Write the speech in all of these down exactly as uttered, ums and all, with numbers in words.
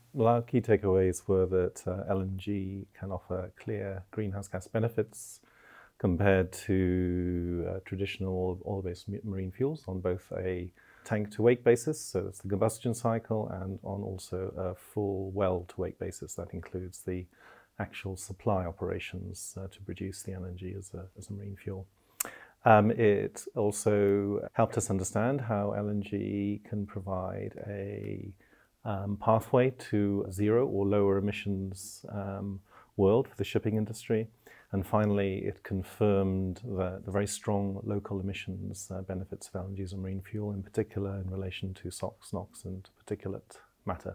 Well, our key takeaways were that uh, L N G can offer clear greenhouse gas benefits compared to uh, traditional oil-based marine fuels on both a tank-to-wake basis, so that's the combustion cycle, and on also a full well-to-wake basis. That includes the actual supply operations uh, to produce the L N G as a, as a marine fuel. Um, it also helped us understand how L N G can provide a um, pathway to zero or lower emissions um, world for the shipping industry. And finally, it confirmed the, the very strong local emissions uh, benefits of L N G as a marine fuel, in particular in relation to SOx, NOx, and particulate matter.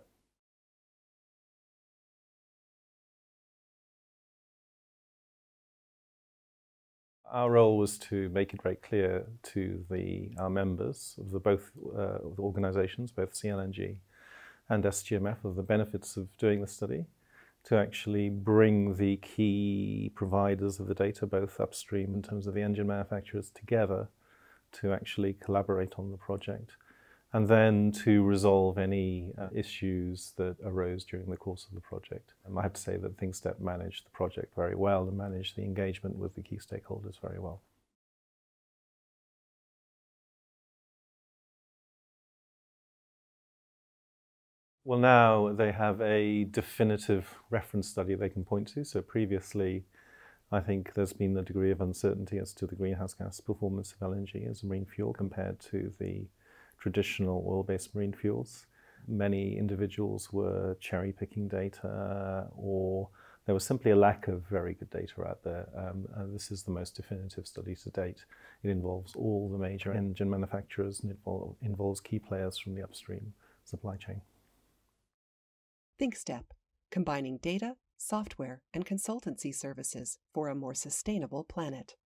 Our role was to make it very clear to the, our members of the both uh, of the organizations, both C L N G and S G M F, of the benefits of doing the study, to actually bring the key providers of the data, both upstream in terms of the engine manufacturers, together to actually collaborate on the project, and then to resolve any uh, issues that arose during the course of the project. Um, I have to say that thinkstep managed the project very well and managed the engagement with the key stakeholders very well. Well, now they have a definitive reference study they can point to. So previously, I think there's been a degree of uncertainty as to the greenhouse gas performance of L N G as a marine fuel compared to the traditional oil-based marine fuels. Many individuals were cherry-picking data, or there was simply a lack of very good data out there. Um, and this is the most definitive study to date. It involves all the major engine manufacturers, and it involve, involves key players from the upstream supply chain. thinkstep, combining data, software, and consultancy services for a more sustainable planet.